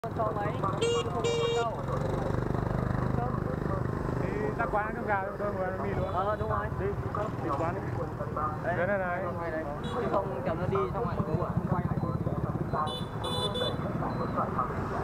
Cho mấy không có đâu. Đi ra quán ăn cơm gà tôi muốn ăn mì luôn. Đúng rồi. Đi quán đi. Đây này. Chứ không chồng nó đi xong lại cũng quay lại.